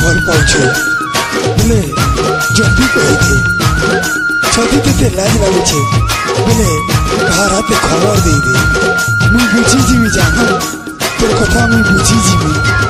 घर पहुँचे बोले जल्दी कहे थे छदी ते लाज लगुचे बोले घर हाथे खबर दे दे मुई बुझी जीवी जान तोर कथा मुई बुझी जीवी।